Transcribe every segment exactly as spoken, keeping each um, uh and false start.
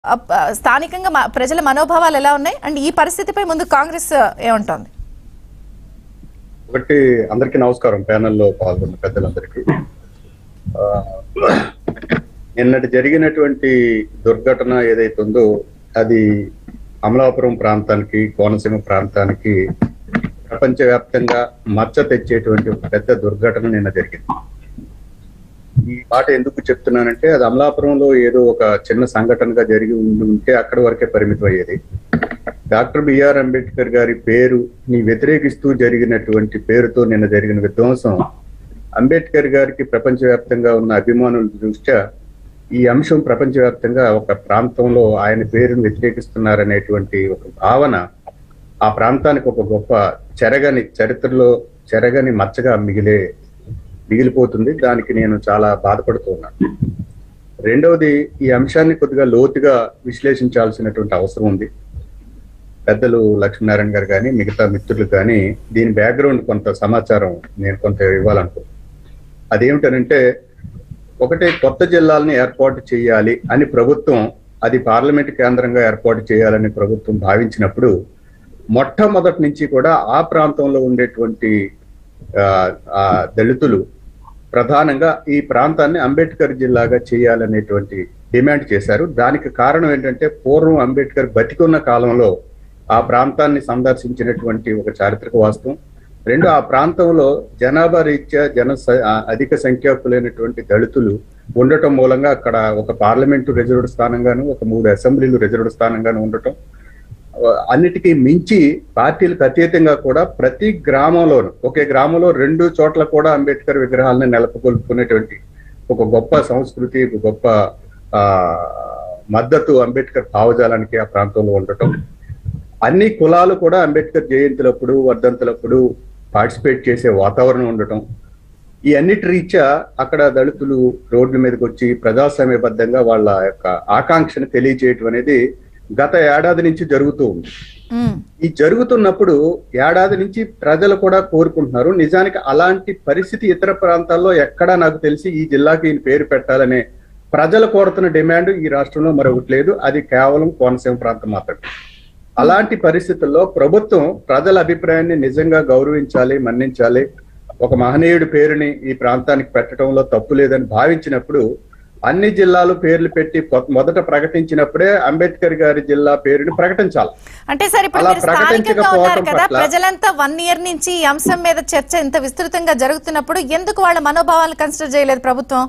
స్థానికంగా ప్రజల మనోభావాలు ఎలా ఉన్నాయి అండ్ ఈ పరిస్థితిపై ముందు కాంగ్రెస్ ఏమంటోంది? ఒకటి అందరికీ నమస్కారం, ప్యానెల్లో పాల్గొన్న పెద్దలందరికీ. నిన్నటి జరిగినటువంటి దుర్ఘటన ఏదైతే ఉందో అది అమలాపురం ప్రాంతానికి, కోనసీమ ప్రాంతానికి ప్రపంచవ్యాప్తంగా మచ్చ తెచ్చేటువంటి ఒక పెద్ద దుర్ఘటన నిన్న జరిగింది. ఈ మాట ఎందుకు చెప్తున్నానంటే అది అమలాపురంలో ఏదో ఒక చిన్న సంఘటనగా జరిగి ఉంటే అక్కడి వరకే పరిమితం అయ్యేది. డాక్టర్ బిఆర్ అంబేద్కర్ గారి పేరుని వ్యతిరేకిస్తూ జరిగినటువంటి పేరుతో నిన్న జరిగిన విధ్వంసం అంబేద్కర్ గారికి ప్రపంచవ్యాప్తంగా ఉన్న అభిమానుల దృష్ట్యా ఈ అంశం ప్రపంచవ్యాప్తంగా ఒక ప్రాంతంలో ఆయన పేరును వ్యతిరేకిస్తున్నారనేటువంటి ఒక భావన ఆ ప్రాంతానికి ఒక గొప్ప చెరగని చరిత్రలో చెరగని మచ్చగా మిగిలే మిగిలిపోతుంది. దానికి నేను చాలా బాధపడుతున్నాను. రెండవది, ఈ అంశాన్ని కొద్దిగా లోతుగా విశ్లేషించాల్సినటువంటి అవసరం ఉంది. పెద్దలు లక్ష్మీనారాయణ గారు కానీ మిగతా మిత్రులు కానీ దీని బ్యాక్గ్రౌండ్ కొంత సమాచారం నేను కొంత ఇవ్వాలనుకుంటున్నాను. అదేమిటనంటే, ఒకటి, కొత్త జిల్లాలని ఏర్పాటు చేయాలి అని ప్రభుత్వం, అది పార్లమెంట్ కేంద్రంగా ఏర్పాటు చేయాలని ప్రభుత్వం భావించినప్పుడు మొట్టమొదటి నుంచి కూడా ఆ ప్రాంతంలో ఉండేటువంటి ఆ దళితులు ప్రధానంగా ఈ ప్రాంతాన్ని అంబేద్కర్ జిల్లాగా చేయాలనేటువంటి డిమాండ్ చేశారు. దానికి కారణం ఏంటంటే, పూర్వం అంబేద్కర్ బతికున్న కాలంలో ఆ ప్రాంతాన్ని సందర్శించినటువంటి ఒక చారిత్రక వాస్తవం. రెండు, ఆ ప్రాంతంలో జనాభా రీత్యా జన అధిక సంఖ్యాకులైనటువంటి దళితులు ఉండటం మూలంగా అక్కడ ఒక పార్లమెంటు రిజర్వ్డ్ స్థానంగాను, ఒక మూడు అసెంబ్లీలు రిజర్వ్డ్ స్థానంగాను ఉండటం, అన్నిటికీ మించి పార్టీలకు అతీతంగా కూడా ప్రతి గ్రామంలోనూ, ఒకే గ్రామంలో రెండు చోట్ల కూడా అంబేద్కర్ విగ్రహాలను నెలకొల్పుకునేటువంటి ఒక గొప్ప సంస్కృతి, ఒక గొప్ప ఆ మద్దతు అంబేద్కర్ భావజాలానికి ఆ ప్రాంతంలో ఉండటం, అన్ని కులాలు కూడా అంబేద్కర్ జయంతులప్పుడు వర్ధంతులప్పుడు పార్టిసిపేట్ చేసే వాతావరణం ఉండటం, ఈ అన్నిటి రీత్యా అక్కడ దళితులు రోడ్ల మీదకి వచ్చి ప్రజాస్వామ్యబద్ధంగా వాళ్ళ యొక్క ఆకాంక్షను తెలియజేయటం అనేది గత ఏడాది నుంచి జరుగుతూ ఉంది. ఈ జరుగుతున్నప్పుడు ఏడాది నుంచి ప్రజలు కూడా కోరుకుంటున్నారు. నిజానికి అలాంటి పరిస్థితి ఇతర ప్రాంతాల్లో ఎక్కడా నాకు తెలిసి ఈ జిల్లాకి ఈయన పేరు పెట్టాలనే ప్రజలు కోరుతున్న డిమాండ్ ఈ రాష్ట్రంలో మరొకటి లేదు. అది కేవలం కోనసీమ ప్రాంతం మాత్రమే. అలాంటి పరిస్థితుల్లో ప్రభుత్వం ప్రజల అభిప్రాయాన్ని నిజంగా గౌరవించాలి, మన్నించాలి, ఒక మహనీయుడి పేరుని ఈ ప్రాంతానికి పెట్టడంలో తప్పు లేదని భావించినప్పుడు అన్ని జిల్లాలు పేర్లు పెట్టి మొదట ప్రకటించినప్పుడే అంబేద్కర్ గారి జిల్లా పేరుని ప్రకటించాలి. అంటే సార్, ఇప్పుడు ప్రకటించకపోవడం కదా, ప్రజలంతా వన్ ఇయర్ నుంచి ఈ అంశం మీద చర్చ ఇంత విస్తృతంగా జరుగుతున్నప్పుడు ఎందుకు వాళ్ళ మనోభావాలను కన్సిడర్ చేయలేదు ప్రభుత్వం?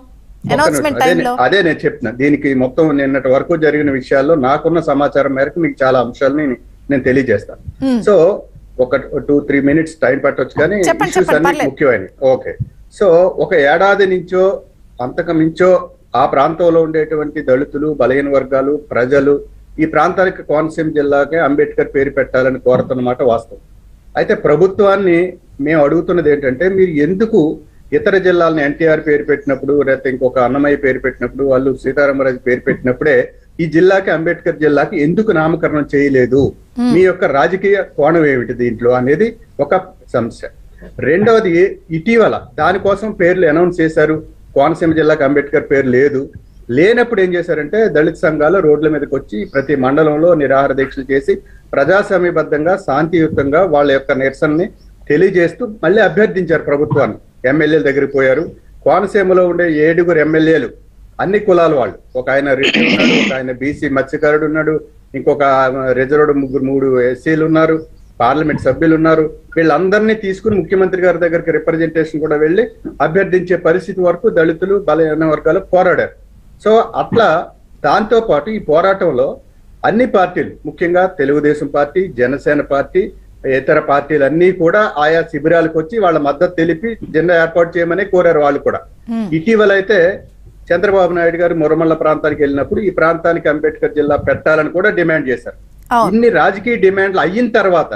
అదే నేను చెప్తున్నా. దీనికి మొత్తం నిన్నటి వరకు జరిగిన విషయాల్లో నాకున్న సమాచారం మేరకు మీకు చాలా అంశాలని నేను తెలియజేస్తాను. సో ఒక టూ త్రీ మినిట్స్ టైం పట్టొచ్చు, కానీ ఇష్యూస్ అన్ని ముఖ్యమైనవి. ఓకే, సో ఒక ఏడాది నుంచో అంతకు మించో ఆ ప్రాంతంలో ఉండేటువంటి దళితులు, బలహీన వర్గాలు, ప్రజలు ఈ ప్రాంతానికి కోనసీమ జిల్లాకే అంబేద్కర్ పేరు పెట్టాలని కోరుతున్నమాట వాస్తవం. అయితే ప్రభుత్వాన్ని మేము అడుగుతున్నది ఏంటంటే, మీరు ఎందుకు ఇతర జిల్లాలను ఎన్టీఆర్ పేరు పెట్టినప్పుడు, లేకపోతే ఇంకొక అన్నమయ్య పేరు పెట్టినప్పుడు, వాళ్ళు సీతారామరాజు పేరు పెట్టినప్పుడే ఈ జిల్లాకి అంబేద్కర్ జిల్లాకి ఎందుకు నామకరణం చేయలేదు? మీ యొక్క రాజకీయ కోణం ఏమిటి దీంట్లో అనేది ఒక సమస్య. రెండవది, ఇటీవల దానికోసం పేర్లు అనౌన్స్ చేశారు. కోనసీమ జిల్లాకి అంబేద్కర్ పేరు లేదు. లేనప్పుడు ఏం చేశారంటే, దళిత సంఘాలు రోడ్ల మీదకి వచ్చి ప్రతి మండలంలో నిరాహార దీక్షలు చేసి ప్రజాస్వామ్యబద్ధంగా శాంతియుతంగా వాళ్ళ యొక్క నిరసనని తెలియజేస్తూ మళ్ళీ అభ్యర్థించారు ప్రభుత్వాన్ని. ఎమ్మెల్యేల దగ్గరికి పోయారు. కోనసీమలో ఉండే ఏడుగురు ఎమ్మెల్యేలు అన్ని కులాల వాళ్ళు, ఒక ఆయన రెడ్డి ఉన్నాడు, ఒక ఆయన బీసీ మత్స్యకారుడు ఉన్నాడు, ఇంకొక రిజర్వ్డ్ ముగ్గురు మూడు ఎస్సీలు ఉన్నారు, పార్లమెంట్ సభ్యులు ఉన్నారు. వీళ్ళందరినీ తీసుకుని ముఖ్యమంత్రి గారి దగ్గరికి రిప్రజెంటేషన్ కూడా వెళ్ళి అభ్యర్థించే పరిస్థితి వరకు దళితులు, బలహీన వర్గాలు పోరాడారు. సో అట్లా దాంతో పాటు ఈ పోరాటంలో అన్ని పార్టీలు, ముఖ్యంగా తెలుగుదేశం పార్టీ, జనసేన పార్టీ, ఇతర పార్టీలు అన్ని కూడా ఆయా శిబిరాలకు వచ్చి వాళ్ళ మద్దతు తెలిపి జెండా ఏర్పాటు చేయమని కోరారు వాళ్ళు కూడా. ఇటీవల అయితే చంద్రబాబు నాయుడు గారు మురమల్ల ప్రాంతానికి వెళ్ళినప్పుడు ఈ ప్రాంతానికి అంబేద్కర్ జిల్లా పెట్టాలని కూడా డిమాండ్ చేశారు. ఇన్ని రాజకీయ డిమాండ్లు అయిన తర్వాత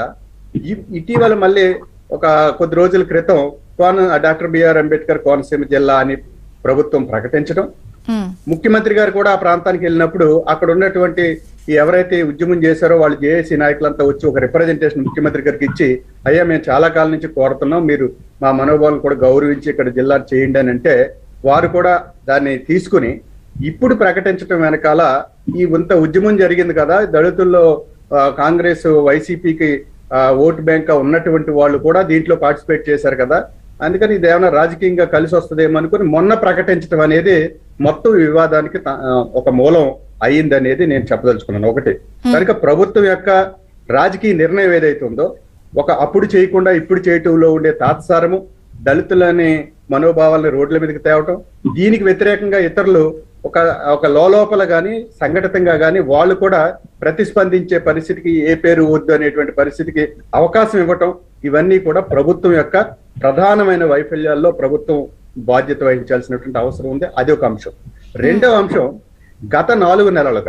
ఇటీవల మళ్ళీ ఒక కొద్ది రోజుల క్రితం కోన డాక్టర్ బిఆర్ అంబేద్కర్ కోనసీమ జిల్లా అని ప్రభుత్వం ప్రకటించడం, ముఖ్యమంత్రి గారు కూడా ఆ ప్రాంతానికి వెళ్ళినప్పుడు అక్కడ ఉన్నటువంటి ఎవరైతే ఉద్యమం చేశారో వాళ్ళు జేఏసీ నాయకులంతా వచ్చి ఒక రిప్రజెంటేషన్ ముఖ్యమంత్రి గారికి ఇచ్చి, అయ్యా మేము చాలా కాలం నుంచి కోరుతున్నాం, మీరు మా మనోభావాలను కూడా గౌరవించి ఇక్కడ జిల్లా చేయండి అని అంటే వారు కూడా దాన్ని తీసుకుని ఇప్పుడు ప్రకటించడం వెనకాల ఈ ఇంత ఉద్యమం జరిగింది కదా, దళితుల్లో కాంగ్రెస్ వైసీపీకి ఓటు బ్యాంక్ ఉన్నటువంటి వాళ్ళు కూడా దీంట్లో పార్టిసిపేట్ చేశారు కదా, అందుకని ఇది ఏమైనా రాజకీయంగా కలిసి వస్తుందేమో అనుకుని మొన్న ప్రకటించడం అనేది మొత్తం వివాదానికి ఒక మూలం అయ్యింది అనేది నేను చెప్పదలుచుకున్నాను. ఒకటి కనుక ప్రభుత్వం యొక్క రాజకీయ నిర్ణయం ఏదైతే ఉందో, ఒక అప్పుడు చేయకుండా ఇప్పుడు చేయటంలో ఉండే తాత్సారము, దళితులని మనోభావాలని రోడ్ల మీదకి తేవటం, దీనికి వ్యతిరేకంగా ఇతరులు ఒక ఒక లోపల గాని సంఘటితంగా గాని వాళ్ళు కూడా ప్రతిస్పందించే పరిస్థితికి, ఏ పేరు వద్దు అనేటువంటి పరిస్థితికి అవకాశం ఇవ్వటం, ఇవన్నీ కూడా ప్రభుత్వం యొక్క ప్రధానమైన వైఫల్యాల్లో ప్రభుత్వం బాధ్యత వహించాల్సినటువంటి అవసరం ఉంది. అది ఒక అంశం. రెండవ అంశం, గత నాలుగు నెలలుగా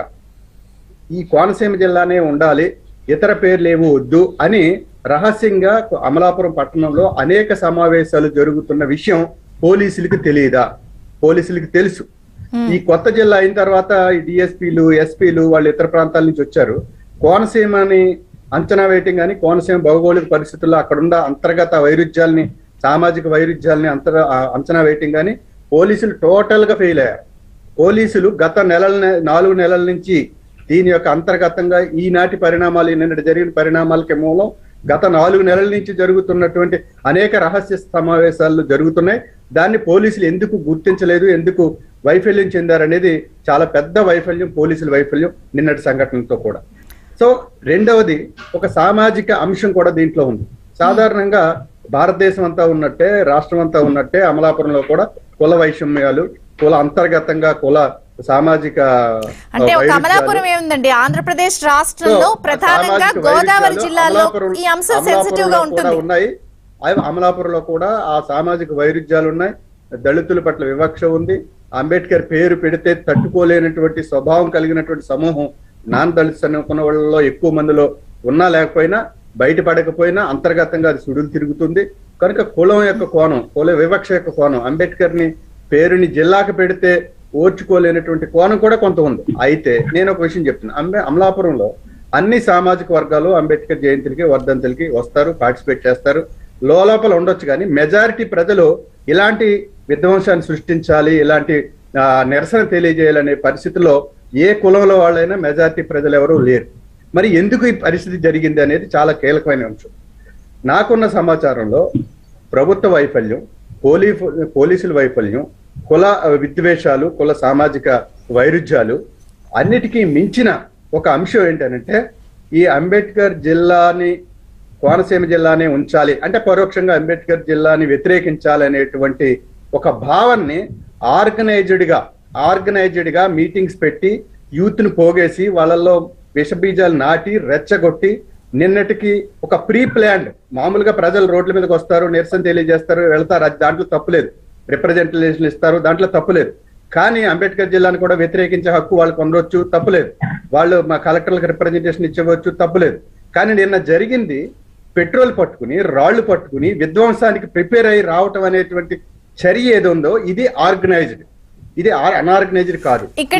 ఈ కోనసీమ జిల్లానే ఉండాలి, ఇతర పేర్లు ఏమో వద్దు అని రహస్యంగా అమలాపురం పట్టణంలో అనేక సమావేశాలు జరుగుతున్న విషయం పోలీసులకు తెలియదా? పోలీసులకు తెలుసు. ఈ కొత్త జిల్లా అయిన తర్వాత డిఎస్పీలు ఎస్పీలు వాళ్ళు ఇతర ప్రాంతాల నుంచి వచ్చారు. కోనసీమని అంచనా వేయటం కానీ, కోనసీమ భౌగోళిక పరిస్థితుల్లో అక్కడున్న అంతర్గత వైరుధ్యాలని, సామాజిక వైరుధ్యాలని అంతర అంచనా వేయటం కానీ పోలీసులు టోటల్ గా ఫెయిల్ అయ్యారు. పోలీసులు గత నెలల నాలుగు నెలల నుంచి దీని యొక్క అంతర్గతంగా ఈనాటి పరిణామాలు, నిన్నటి జరిగిన పరిణామాలకి మూలం గత నాలుగు నెలల నుంచి జరుగుతున్నటువంటి అనేక రహస్య సమావేశాలు జరుగుతున్నాయి. దాన్ని పోలీసులు ఎందుకు గుర్తించలేదు, ఎందుకు వైఫల్యం చెందారనేది చాలా పెద్ద వైఫల్యం, పోలీసుల వైఫల్యం నిన్నటి సంఘటనతో కూడా. సో రెండవది, ఒక సామాజిక అంశం కూడా దీంట్లో ఉంది. సాధారణంగా భారతదేశం అంతా ఉన్నట్టే, రాష్ట్రం అంతా ఉన్నట్టే అమలాపురంలో కూడా కుల వైషమ్యాలు, కుల అంతర్గతంగా కుల సామాజిక, అంటే ఒక అమలాపురం ఏముందండి, ఆంధ్రప్రదేశ్ రాష్ట్రంలో ప్రధానంగా గోదావరి జిల్లాలో ఈ అంశం సెన్సిటివ్ గా ఉంటుంది ఉన్నాయి. అమలాపురంలో కూడా ఆ సామాజిక వైరుధ్యాలు ఉన్నాయి. దళితుల పట్ల వివక్ష ఉంది. అంబేద్కర్ పేరు పెడితే తట్టుకోలేనటువంటి స్వభావం కలిగినటువంటి సమూహం నాన్ దళిత్స్ అనుకున్న వాళ్ళలో ఎక్కువ మందిలో ఉన్నా లేకపోయినా, బయటపడకపోయినా అంతర్గతంగా అది సుడులు తిరుగుతుంది. కనుక కులం యొక్క కోణం, కుల వివక్ష యొక్క కోణం, అంబేద్కర్ ని పేరుని జిల్లాకు పెడితే ఓర్చుకోలేనటువంటి కోణం కూడా కొంత ఉంది. అయితే నేను ఒక విషయం చెప్తున్నా, అంబే అమలాపురంలో అన్ని సామాజిక వర్గాలు అంబేద్కర్ జయంతికి వర్ధంతులకి వస్తారు, పార్టిసిపేట్ చేస్తారు. లోపల ఉండొచ్చు కానీ మెజారిటీ ప్రజలు ఇలాంటి విధ్వంసాన్ని సృష్టించాలి, ఇలాంటి నిరసన తెలియజేయాలనే పరిస్థితిలో ఏ కులంలో వాళ్ళైనా మెజారిటీ ప్రజలు ఎవరు లేరు. మరి ఎందుకు ఈ పరిస్థితి జరిగింది అనేది చాలా కీలకమైన అంశం. నాకున్న సమాచారంలో ప్రభుత్వ వైఫల్యం, పోలీ పోలీసుల వైఫల్యం, కుల విద్వేషాలు, కుల సామాజిక వైరుధ్యాలు అన్నిటికీ మించిన ఒక అంశం ఏంటంటే, ఈ అంబేద్కర్ జిల్లాని కోనసీమ జిల్లానే ఉంచాలి అంటే పరోక్షంగా అంబేద్కర్ జిల్లాని వ్యతిరేకించాలి అనేటువంటి ఒక భావాన్ని ఆర్గనైజ్డ్ గా ఆర్గనైజ్డ్ గా మీటింగ్స్ పెట్టి యూత్ ను పోగేసి వాళ్ళల్లో విషబీజాలు నాటి రెచ్చగొట్టి నిన్నటికి ఒక ప్రీ ప్లాన్డ్, మామూలుగా ప్రజలు రోడ్ల మీదకి వస్తారు, నిరసన తెలియజేస్తారు, వెళ్తారు, అది దాంట్లో తప్పులేదు. రిప్రజెంటేషన్ ఇస్తారు, దాంట్లో తప్పులేదు. కానీ అంబేద్కర్ జిల్లాను కూడా వ్యతిరేకించే హక్కు వాళ్ళకి ఉండొచ్చు, తప్పులేదు. వాళ్ళు మా కలెక్టర్లకు రిప్రజెంటేషన్ ఇచ్చవచ్చు, తప్పులేదు. కానీ నిన్న జరిగింది పెట్రోల్ పట్టుకుని, రాళ్లు పట్టుకుని విధ్వంసానికి ప్రిపేర్ అయ్యి రావటం అనేటువంటి చర్య ఏదో ఉందో ఇది ఆర్గనైజ్డ్, ఇది అన్ఆర్గనైజ్డ్ కాదు. ఇక్కడ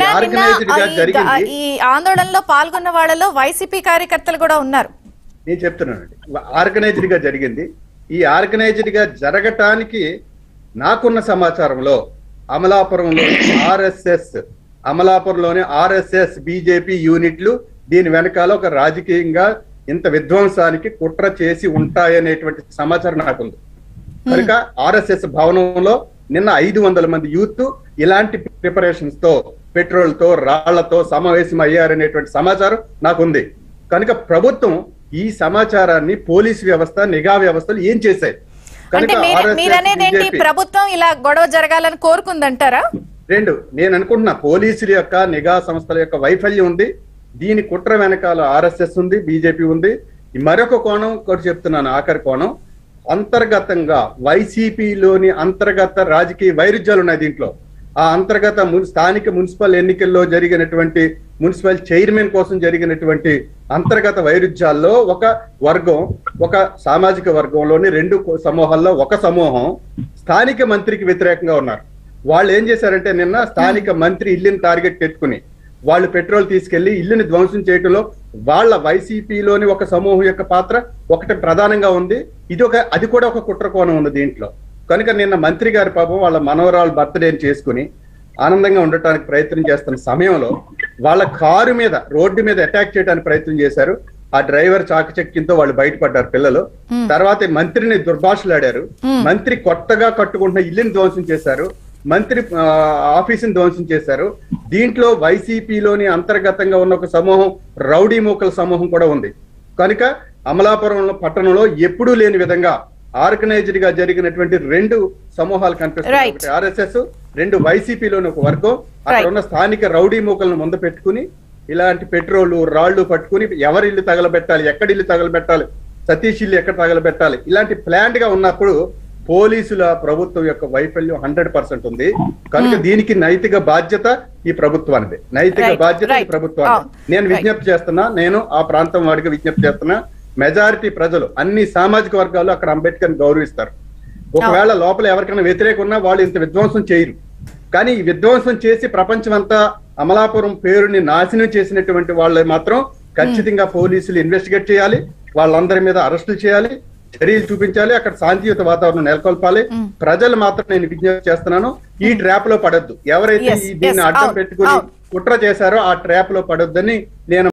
ఈ ఆందోళనలో పాల్గొన్న వాళ్ళలో వైసీపీ కార్యకర్తలు కూడా ఉన్నారు. నేను చెప్తున్నానండి, ఆర్గనైజ్డ్ గా జరిగింది. ఈ ఆర్గనైజ్డ్ గా జరగటానికి నాకున్న సమాచారంలో అమలాపురంలో ఆర్ఎస్ఎస్ అమలాపురంలోని ఆర్ఎస్ఎస్ బీజేపీ యూనిట్లు దీని వెనకాల ఒక రాజకీయంగా ఇంత విధ్వంసానికి కుట్ర చేసి ఉంటాయనేటువంటి సమాచారం నాకుంది. కనుక ఆర్ఎస్ఎస్ భవనంలో నిన్న ఐదు వందల మంది యూత్ ఇలాంటి ప్రిపరేషన్స్ తో, పెట్రోల్ తో, రాళ్లతో సమావేశం అయ్యారనేటువంటి సమాచారం నాకుంది. కనుక ప్రభుత్వం ఈ సమాచారాన్ని పోలీసు వ్యవస్థ, నిఘా వ్యవస్థలు ఏం చేశాయి? ప్రభుత్వం ఇలా గొడవ జరగాలని కోరుకుందంటారా? రెండు, నేను అనుకుంటున్నా పోలీసుల యొక్క నిఘా సంస్థల యొక్క వైఫల్యం ఉంది. దీని కుట్ర వెనకాల ఆర్ఎస్ఎస్ ఉంది, బీజేపీ ఉంది. మరొక కోణం కూడా చెప్తున్నాను, ఆఖరి కోణం, అంతర్గతంగా వైసీపీలోని అంతర్గత రాజకీయ వైరుధ్యాలు ఉన్నాయి దీంట్లో. ఆ అంతర్గత స్థానిక మున్సిపల్ ఎన్నికల్లో జరిగినటువంటి మున్సిపల్ చైర్మన్ కోసం జరిగినటువంటి అంతర్గత వైరుధ్యాల్లో ఒక వర్గం, ఒక సామాజిక వర్గంలోని రెండు సమూహాల్లో ఒక సమూహం స్థానిక మంత్రికి వ్యతిరేకంగా ఉన్నారు. వాళ్ళు ఏం చేశారంటే నిన్న స్థానిక మంత్రి ఇల్లుని టార్గెట్ పెట్టుకుని వాళ్ళు పెట్రోల్ తీసుకెళ్లి ఇల్లుని ధ్వంసం చేయడంలో వాళ్ళ వైసీపీలోని ఒక సమూహం యొక్క పాత్ర ఒకటి ప్రధానంగా ఉంది. ఇది ఒక అది కూడా ఒక కుట్ర కోణం ఉంది దీంట్లో. కనుక నిన్న మంత్రి గారి పాపం వాళ్ళ మనవరాలు బర్త్డేని చేసుకుని ఆనందంగా ఉండటానికి ప్రయత్నం చేస్తున్న సమయంలో వాళ్ళ కారు మీద రోడ్డు మీద అటాక్ చేయడానికి ప్రయత్నం చేశారు. ఆ డ్రైవర్ చాకచక్యంతో వాళ్ళు బయటపడ్డారు పిల్లలు. తర్వాత మంత్రిని దుర్భాషలాడారు. మంత్రి కొత్తగా కట్టుకుంటున్న ఇల్లుని ధ్వంసం చేశారు. మంత్రి ఆఫీసుని ధ్వంసం చేశారు. దీంట్లో వైసీపీలోని అంతర్గతంగా ఉన్న ఒక సమూహం రౌడీ మూకల సమూహం కూడా ఉంది. కనుక అమలాపురం పట్టణంలో ఎప్పుడూ లేని విధంగా ఆర్గనైజ్డ్ గా జరిగినటువంటి రెండు సమూహాలు కనిపిస్తున్నాయి. ఒకటి ఆర్ఎస్ఎస్, రెండు వైసీపీలోని ఒక వర్గం. అక్కడ ఉన్న స్థానిక రౌడీ మూకలను ముందు పెట్టుకుని ఇలాంటి పెట్రోలు రాళ్లు పట్టుకుని ఎవరి ఇల్లు తగలబెట్టాలి, ఎక్కడ ఇల్లు తగలబెట్టాలి, సతీష్ ఇల్లు ఎక్కడ తగలబెట్టాలి, ఇలాంటి ప్లాంట్ గా ఉన్నప్పుడు పోలీసుల ప్రభుత్వం యొక్క వైఫల్యం హండ్రెడ్ పర్సెంట్ ఉంది. కనుక దీనికి నైతిక బాధ్యత ఈ ప్రభుత్వానిదే. నైతిక బాధ్యత ఈ ప్రభుత్వానికి. నేను విజ్ఞప్తి చేస్తున్నా, నేను ఆ ప్రాంతం వాడికి విజ్ఞప్తి చేస్తున్నా, మెజారిటీ ప్రజలు అన్ని సామాజిక వర్గాలు అక్కడ అంబేద్కర్ గౌరవిస్తారు. ఒకవేళ లోపల ఎవరికైనా వ్యతిరేకం ఉన్నా వాళ్ళు ఇంత విధ్వంసం చేయరు. కానీ ఈ విధ్వంసం చేసి ప్రపంచం అంతా అమలాపురం పేరుని నాశనం చేసినటువంటి వాళ్ళు మాత్రం ఖచ్చితంగా పోలీసులు ఇన్వెస్టిగేట్ చేయాలి, వాళ్ళందరి మీద అరెస్టులు చేయాలి, చర్యలు చూపించాలి, అక్కడ శాంతియుత వాతావరణం నెలకొల్పాలి. ప్రజలు మాత్రం నేను విజ్ఞప్తి చేస్తున్నాను, ఈ ట్రాప్ లో పడొద్దు. ఎవరైతే దీన్ని అడ్డం పెట్టుకుని కుట్ర చేశారో ఆ ట్రాప్ లో పడొద్దని నేను